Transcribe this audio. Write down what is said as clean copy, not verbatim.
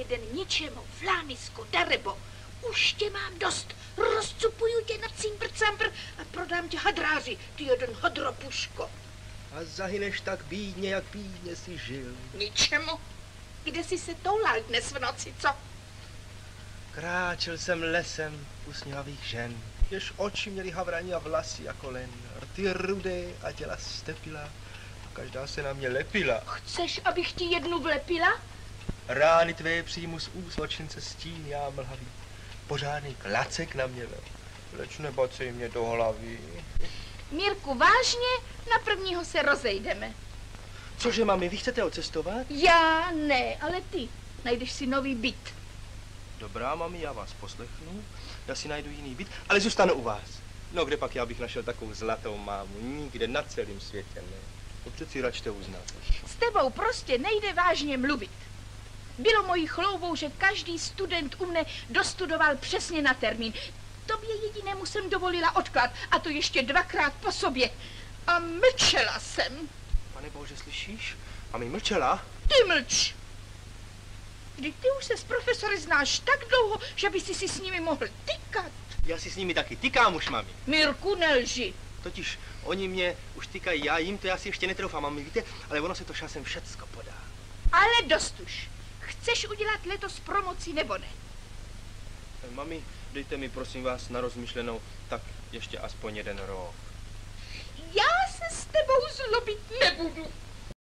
jeden ničemu, Flánisko, Darebo. Už tě mám dost. Rozcupuju tě na cimbr-cambr a prodám tě hadráři, ty jeden hadropuško. A zahyneš tak bídně, jak bídně si žil. Ničemu. Kde jsi se toulal dnes v noci, co? Kráčel jsem lesem usměvavých žen, jež oči měly havraní a vlasy jako len, rty rudé a těla stepila a každá se na mě lepila. Chceš, abych ti jednu vlepila? Rány tvé přijmu z úst, očince stín já mlhavý. Pořádný klacek na mě vel, leč nebacej mě do hlavy. Mírku, vážně? Na prvního se rozejdeme. Cože, mami, vy chcete odcestovat? Já ne, ale ty. Najdeš si nový byt. Dobrá, mami, já vás poslechnu. Já si najdu jiný byt, ale zůstanu u vás. No, kde pak já bych našel takovou zlatou mámu? Nikde na celém světě ne. To přeci račte uznat. S tebou prostě nejde vážně mluvit. Bylo mojí chloubou, že každý student u mne dostudoval přesně na termín. Tobě jedinému jsem dovolila odklad, a to ještě 2krát po sobě. A mlčela jsem. Pane bože, slyšíš? Mami mlčela? Ty mlč. Vždyť ty už se s profesory znáš tak dlouho, že by si s nimi mohl tykat. Já si s nimi taky tykám už, mami. Mirku, nelži. Totiž oni mě už tykají, já jim to já si ještě netroufám, mami, víte? Ale ono se to časem všecko podá. Ale dost už. Chceš udělat letos promoci nebo ne? Mami, dejte mi prosím vás na rozmyšlenou tak ještě aspoň 1 rok. Já se s tebou zlobit nebudu.